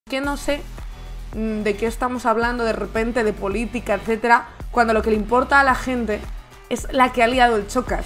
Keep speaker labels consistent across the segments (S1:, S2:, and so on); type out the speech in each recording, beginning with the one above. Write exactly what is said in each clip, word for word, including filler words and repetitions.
S1: Que no sé de qué estamos hablando de repente, de política, etcétera, cuando lo que le importa a la gente es la que ha liado el Chocas.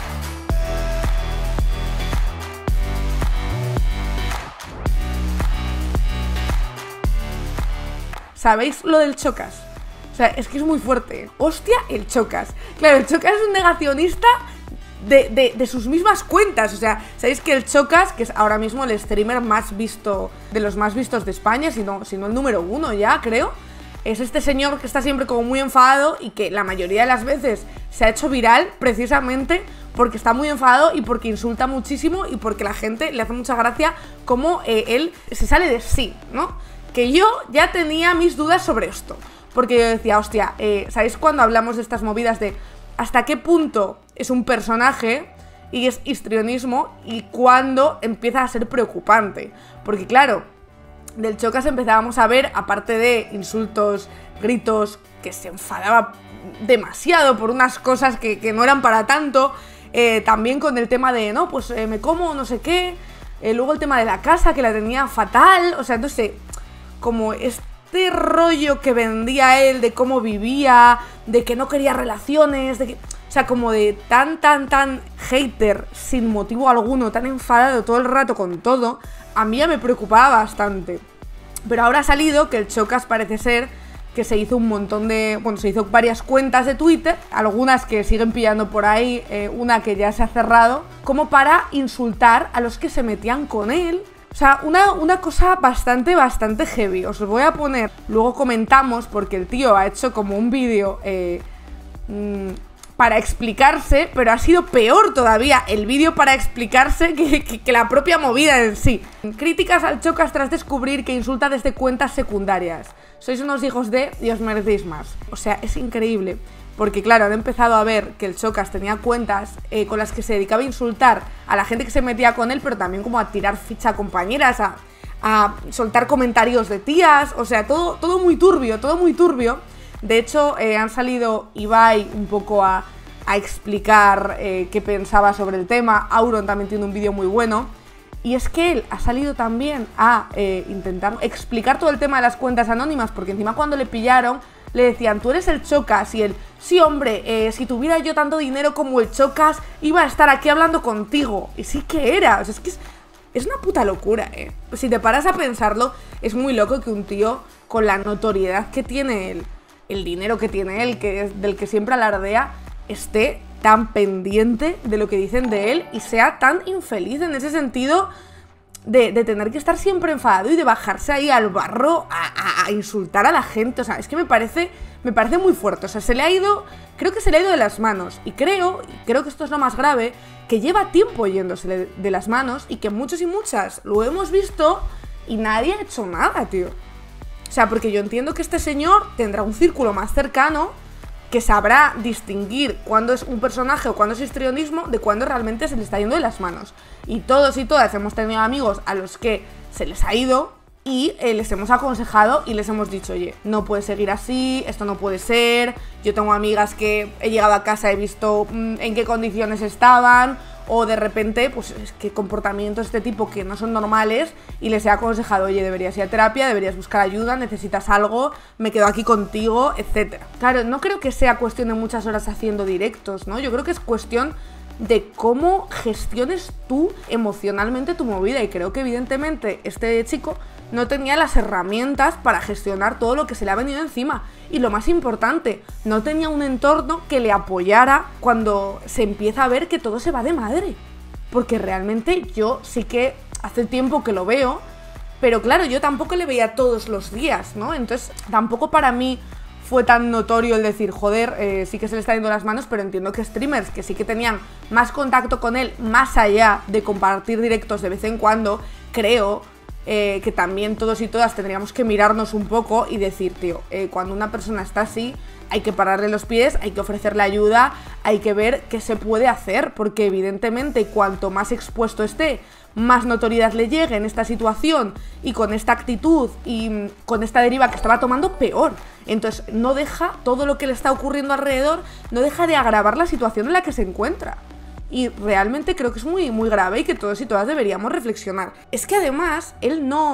S1: ¿Sabéis lo del Chocas? O sea, es que es muy fuerte. Hostia, el Chocas. Claro, el Chocas es un negacionista de, de, de sus mismas cuentas. O sea, sabéis que el Chocas, que es ahora mismo el streamer más visto, de los más vistos de España, si no, si no el número uno ya, creo, es este señor que está siempre como muy enfadado y que la mayoría de las veces se ha hecho viral precisamente porque está muy enfadado y porque insulta muchísimo y porque la gente le hace mucha gracia como eh, él se sale de sí, ¿no? Que yo ya tenía mis dudas sobre esto, porque yo decía, hostia, eh, ¿sabéis cuando hablamos de estas movidas de hasta qué punto es un personaje y es histrionismo y cuándo empieza a ser preocupante? Porque claro, del Chocas empezábamos a ver, aparte de insultos, gritos, que se enfadaba demasiado por unas cosas que, que no eran para tanto, eh, también con el tema de, no, pues eh, me como no sé qué, eh, luego el tema de la casa que la tenía fatal, o sea, no sé, como este rollo que vendía él de cómo vivía, de que no quería relaciones, de que, o sea, como de tan, tan, tan hater sin motivo alguno, tan enfadado todo el rato con todo, a mí ya me preocupaba bastante. Pero ahora ha salido que el Chocas parece ser que se hizo un montón de... Bueno, se hizo varias cuentas de Twitter, algunas que siguen pillando por ahí, eh, una que ya se ha cerrado, como para insultar a los que se metían con él. O sea, una, una cosa bastante, bastante heavy. Os lo voy a poner, luego comentamos, porque el tío ha hecho como un vídeo eh, mmm, para explicarse, pero ha sido peor todavía el vídeo para explicarse que, que, que la propia movida en sí. Críticas al Chocas tras descubrir que insulta desde cuentas secundarias. Sois unos hijos de y os merecéis más. O sea, es increíble. Porque claro, han empezado a ver que el Chocas tenía cuentas eh, con las que se dedicaba a insultar a la gente que se metía con él, pero también como a tirar ficha a compañeras, a, a soltar comentarios de tías, o sea, todo, todo muy turbio, todo muy turbio. De hecho, eh, han salido Ibai un poco a, a explicar eh, qué pensaba sobre el tema, Auron también tiene un vídeo muy bueno, y es que él ha salido también a eh, intentar explicar todo el tema de las cuentas anónimas, porque encima cuando le pillaron, le decían, tú eres el Chocas, y él, sí hombre, eh, si tuviera yo tanto dinero como el Chocas, iba a estar aquí hablando contigo. Y sí que era, o sea, es que es, es una puta locura, eh. Si te paras a pensarlo, es muy loco que un tío con la notoriedad que tiene él, el dinero que tiene él, que es del que siempre alardea, esté tan pendiente de lo que dicen de él y sea tan infeliz en ese sentido de, de tener que estar siempre enfadado y de bajarse ahí al barro a, a, a insultar a la gente. O sea, es que me parece, me parece muy fuerte. O sea, se le ha ido, creo que se le ha ido de las manos. Y creo, y creo que esto es lo más grave, que lleva tiempo yéndose de, de las manos y que muchos y muchas lo hemos visto y nadie ha hecho nada, tío. O sea, porque yo entiendo que este señor tendrá un círculo más cercano que sabrá distinguir cuándo es un personaje o cuándo es histrionismo de cuándo realmente se le está yendo de las manos. Y todos y todas hemos tenido amigos a los que se les ha ido y eh, les hemos aconsejado y les hemos dicho, oye, no puedes seguir así, esto no puede ser. Yo tengo amigas que he llegado a casa, he visto mmm, en qué condiciones estaban, o de repente, pues es que comportamientos de este tipo que no son normales y les he aconsejado, oye, deberías ir a terapia, deberías buscar ayuda, necesitas algo, me quedo aquí contigo, etcétera. Claro, no creo que sea cuestión de muchas horas haciendo directos, ¿no? Yo creo que es cuestión de cómo gestiones tú emocionalmente tu movida, y creo que evidentemente este chico no tenía las herramientas para gestionar todo lo que se le ha venido encima. Y lo más importante, no tenía un entorno que le apoyara cuando se empieza a ver que todo se va de madre. Porque realmente yo sí que hace tiempo que lo veo, pero claro, yo tampoco le veía todos los días, ¿no? Entonces tampoco para mí fue tan notorio el decir, joder, eh, sí que se le está yendo las manos, pero entiendo que streamers que sí que tenían más contacto con él, más allá de compartir directos de vez en cuando, creo eh, que también todos y todas tendríamos que mirarnos un poco y decir, tío, eh, cuando una persona está así, hay que pararle los pies, hay que ofrecerle ayuda, hay que ver qué se puede hacer, porque evidentemente cuanto más expuesto esté, más notoriedad le llegue en esta situación y con esta actitud y con esta deriva que estaba tomando, peor. Entonces no deja, todo lo que le está ocurriendo alrededor, no deja de agravar la situación en la que se encuentra. Y realmente creo que es muy, muy grave y que todos y todas deberíamos reflexionar. Es que además, él no...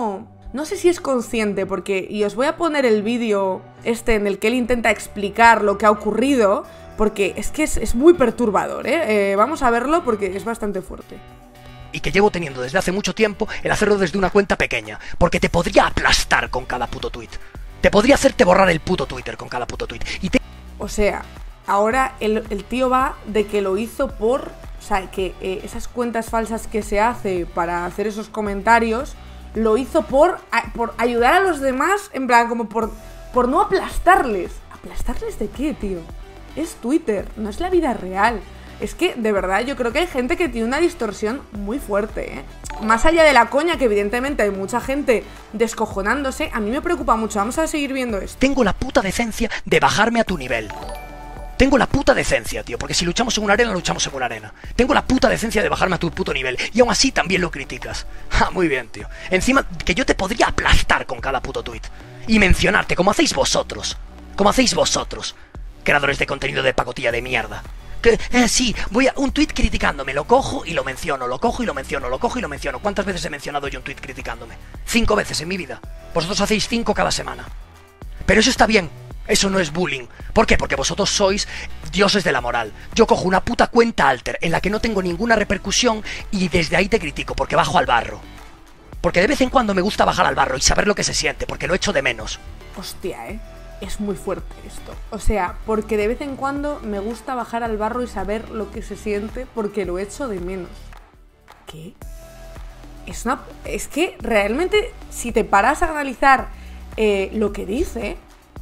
S1: no sé si es consciente, porque, y os voy a poner el vídeo este en el que él intenta explicar lo que ha ocurrido, porque es que es, es muy perturbador, ¿eh? ¿eh? Vamos a verlo porque es bastante fuerte.
S2: Y que llevo teniendo desde hace mucho tiempo el hacerlo desde una cuenta pequeña, porque te podría aplastar con cada puto tweet. Te podría hacerte borrar el puto Twitter con cada puto tweet. Y te...
S1: O sea, ahora el, el tío va de que lo hizo por... O sea, que eh, esas cuentas falsas que se hace para hacer esos comentarios, lo hizo por, a, por ayudar a los demás, en plan, como por, por no aplastarles. ¿Aplastarles de qué, tío? Es Twitter, no es la vida real. Es que, de verdad, yo creo que hay gente que tiene una distorsión muy fuerte, ¿eh? Más allá de la coña, que evidentemente hay mucha gente descojonándose, a mí me preocupa mucho. Vamos a seguir viendo esto.
S2: Tengo la puta decencia de bajarme a tu nivel. Tengo la puta decencia, tío, porque si luchamos en una arena, luchamos en una arena. Tengo la puta decencia de bajarme a tu puto nivel, y aún así también lo criticas. Ah, muy bien, tío. Encima, que yo te podría aplastar con cada puto tweet. Y mencionarte, como hacéis vosotros. Como hacéis vosotros, creadores de contenido de pacotilla de mierda. Que, eh, sí, voy a un tweet criticándome, lo cojo y lo menciono, lo cojo y lo menciono, lo cojo y lo menciono. ¿Cuántas veces he mencionado yo un tweet criticándome? Cinco veces en mi vida. Vosotros hacéis cinco cada semana. Pero eso está bien, eso no es bullying. ¿Por qué? Porque vosotros sois dioses de la moral. Yo cojo una puta cuenta alter en la que no tengo ninguna repercusión y desde ahí te critico, porque bajo al barro. Porque de vez en cuando me gusta bajar al barro y saber lo que se siente, porque lo echo de menos.
S1: Hostia, eh. Es muy fuerte esto. O sea, porque de vez en cuando me gusta bajar al barro y saber lo que se siente porque lo echo de menos. ¿Qué? Es una... Es que realmente, si te paras a analizar eh, lo que dice,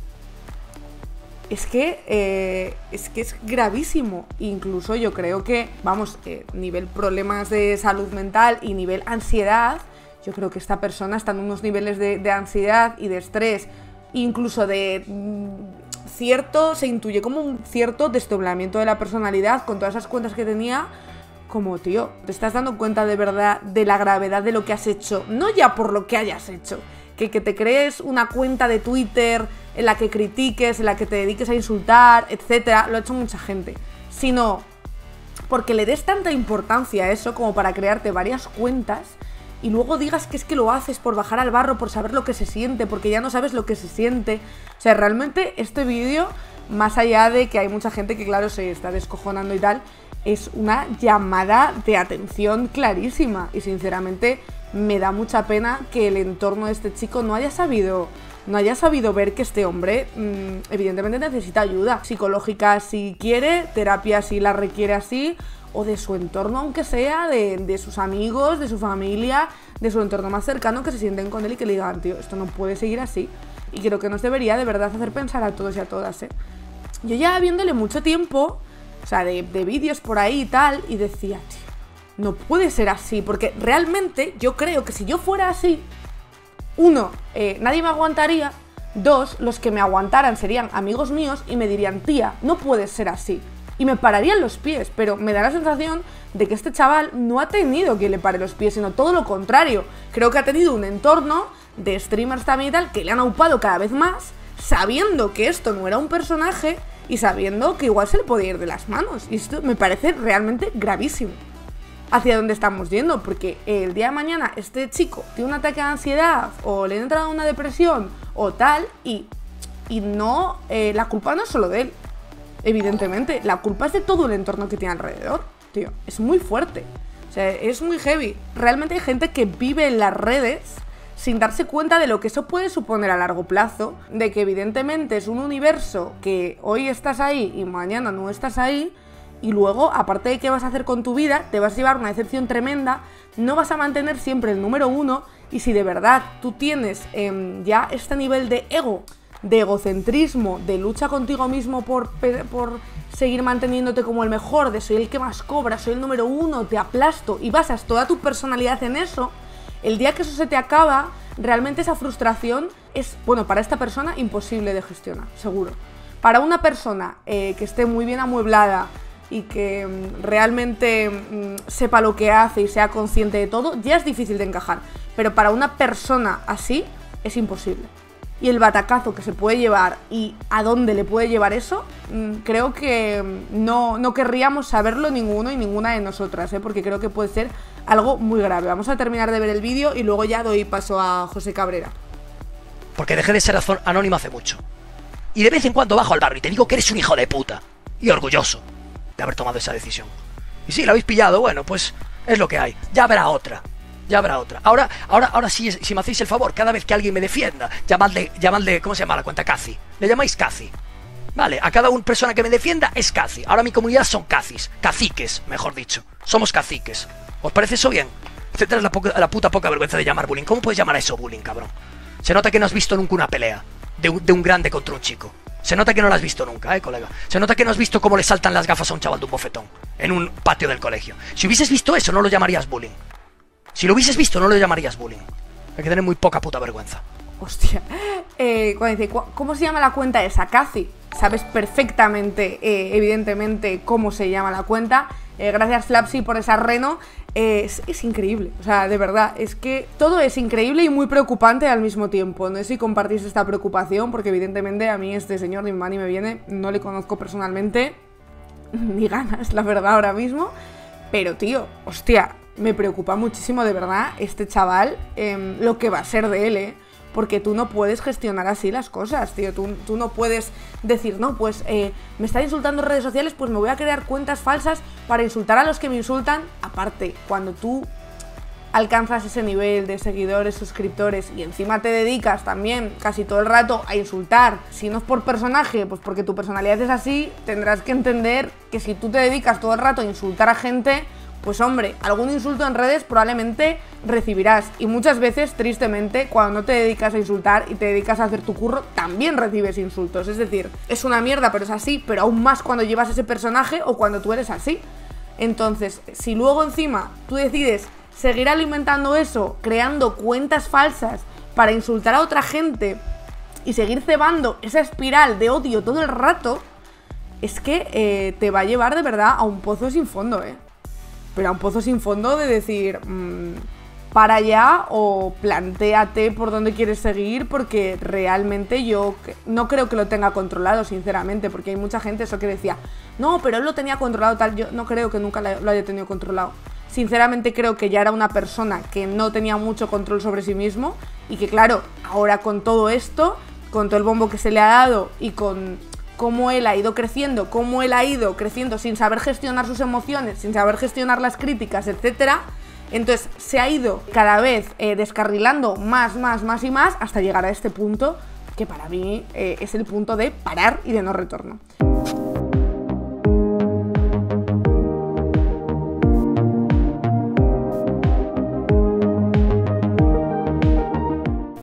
S1: es que, eh, es que es gravísimo. Incluso yo creo que, vamos, eh, nivel problemas de salud mental y nivel ansiedad, yo creo que esta persona está en unos niveles de, de ansiedad y de estrés, incluso de mmm, cierto, se intuye como un cierto desdoblamiento de la personalidad con todas esas cuentas que tenía. Como, tío, te estás dando cuenta de verdad de la gravedad de lo que has hecho, no ya por lo que hayas hecho, que, que te crees una cuenta de Twitter en la que critiques, en la que te dediques a insultar, etcétera, lo ha hecho mucha gente, sino porque le des tanta importancia a eso como para crearte varias cuentas y luego digas que es que lo haces por bajar al barro, por saber lo que se siente, porque ya no sabes lo que se siente. O sea, realmente este vídeo, más allá de que hay mucha gente que claro se está descojonando y tal, es una llamada de atención clarísima. Y sinceramente me da mucha pena que el entorno de este chico no haya sabido, no haya sabido ver que este hombre mmm, evidentemente necesita ayuda psicológica si quiere, terapia si la requiere así, o de su entorno, aunque sea, de, de sus amigos, de su familia, de su entorno más cercano, que se sienten con él y que le digan, tío, esto no puede seguir así. Y creo que nos debería de verdad hacer pensar a todos y a todas, ¿eh? Yo ya viéndole mucho tiempo, o sea, de, de vídeos por ahí y tal, y decía, tío, no puede ser así, porque realmente yo creo que si yo fuera así, uno, eh, nadie me aguantaría, dos, los que me aguantaran serían amigos míos y me dirían, tía, no puedes ser así. Y me pararían los pies, pero me da la sensación de que este chaval no ha tenido quien le pare los pies, sino todo lo contrario. Creo que ha tenido un entorno de streamers también y tal que le han aupado cada vez más, sabiendo que esto no era un personaje y sabiendo que igual se le podía ir de las manos. Y esto me parece realmente gravísimo. Hacia dónde estamos yendo, porque el día de mañana este chico tiene un ataque de ansiedad o le entra una depresión o tal y, y no, eh, la culpa no es solo de él. Evidentemente, la culpa es de todo el entorno que tiene alrededor, tío, es muy fuerte, o sea, es muy heavy. Realmente hay gente que vive en las redes sin darse cuenta de lo que eso puede suponer a largo plazo, de que evidentemente es un universo que hoy estás ahí y mañana no estás ahí, y luego, aparte de qué vas a hacer con tu vida, te vas a llevar una decepción tremenda, no vas a mantener siempre el número uno, y si de verdad tú tienes eh, ya este nivel de ego, de egocentrismo, de lucha contigo mismo por, por seguir manteniéndote como el mejor, de soy el que más cobra, soy el número uno, te aplasto y basas toda tu personalidad en eso, el día que eso se te acaba, realmente esa frustración es, bueno, para esta persona imposible de gestionar, seguro. Para una persona eh, que esté muy bien amueblada y que mm, realmente mm, sepa lo que hace y sea consciente de todo, ya es difícil de encajar, pero para una persona así es imposible. y el batacazo que se puede llevar y a dónde le puede llevar eso, creo que no, no querríamos saberlo ninguno y ninguna de nosotras, ¿eh? Porque creo que puede ser algo muy grave. Vamos a terminar de ver el vídeo y luego ya doy paso a José Cabrera.
S2: Porque dejé de ser anónimo hace mucho. Y de vez en cuando bajo al barrio y te digo que eres un hijo de puta. Y orgulloso de haber tomado esa decisión. Y sí, la habéis pillado, bueno, pues es lo que hay. Ya habrá otra. Ya habrá otra. Ahora, ahora, ahora sí, si me hacéis el favor, cada vez que alguien me defienda, llamadle, llamadle, ¿cómo se llama la cuenta? Cathy. Le llamáis Cathy. Vale, a cada una persona que me defienda es Cathy. Ahora mi comunidad son Cathys. Caciques, mejor dicho. Somos caciques. ¿Os parece eso bien? Etcétera, la, la puta poca vergüenza de llamar bullying. ¿Cómo puedes llamar a eso bullying, cabrón? Se nota que no has visto nunca una pelea de un, de un grande contra un chico. Se nota que no lo has visto nunca, eh, colega. Se nota que no has visto cómo le saltan las gafas a un chaval de un bofetón en un patio del colegio. Si hubieses visto eso, no lo llamarías bullying. Si lo hubieses visto, no lo llamarías bullying. Hay que tener muy poca puta vergüenza.
S1: Hostia. Eh, cuando dice, ¿cómo se llama la cuenta esa? Cathy. Sabes perfectamente, eh, evidentemente, cómo se llama la cuenta. Eh, gracias, Flapsy, por esa reno. Eh, es, es increíble. O sea, de verdad, es que todo es increíble y muy preocupante al mismo tiempo. No sé si compartís esta preocupación, porque evidentemente a mí este señor ni más ni me viene. No le conozco personalmente. Ni ganas, la verdad, ahora mismo. Pero, tío, hostia, me preocupa muchísimo, de verdad, este chaval, eh, lo que va a ser de él, ¿eh? Porque tú no puedes gestionar así las cosas, tío. Tú, tú no puedes decir, no, pues eh, me están insultando en redes sociales, pues me voy a crear cuentas falsas para insultar a los que me insultan. Aparte, cuando tú alcanzas ese nivel de seguidores, suscriptores y encima te dedicas también casi todo el rato a insultar, si no es por personaje, pues porque tu personalidad es así, tendrás que entender que si tú te dedicas todo el rato a insultar a gente, pues hombre, algún insulto en redes probablemente recibirás. Y muchas veces, tristemente, cuando no te dedicas a insultar y te dedicas a hacer tu curro, también recibes insultos. Es decir, es una mierda, pero es así, pero aún más cuando llevas ese personaje o cuando tú eres así. Entonces, si luego encima tú decides seguir alimentando eso, creando cuentas falsas para insultar a otra gente y seguir cebando esa espiral de odio todo el rato, es que eh, te va a llevar de verdad a un pozo sin fondo, ¿eh? Pero a un pozo sin fondo de decir, mmm, para allá o plantéate por dónde quieres seguir, porque realmente yo no creo que lo tenga controlado, sinceramente, porque hay mucha gente eso que decía, no, pero él lo tenía controlado tal, yo no creo que nunca lo haya tenido controlado. Sinceramente creo que ya era una persona que no tenía mucho control sobre sí mismo y que claro, ahora con todo esto, con todo el bombo que se le ha dado y con cómo él ha ido creciendo, cómo él ha ido creciendo sin saber gestionar sus emociones, sin saber gestionar las críticas, etcétera. Entonces se ha ido cada vez eh, descarrilando más, más, más y más hasta llegar a este punto que para mí eh, es el punto de parar y de no retorno.